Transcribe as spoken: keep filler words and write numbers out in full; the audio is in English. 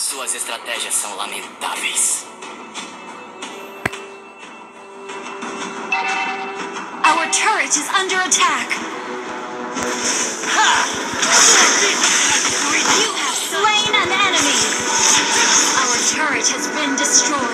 Suas estratégias são lamentáveis. Our turret is under attack. Ha! You have slain an enemy. Our turret has been destroyed.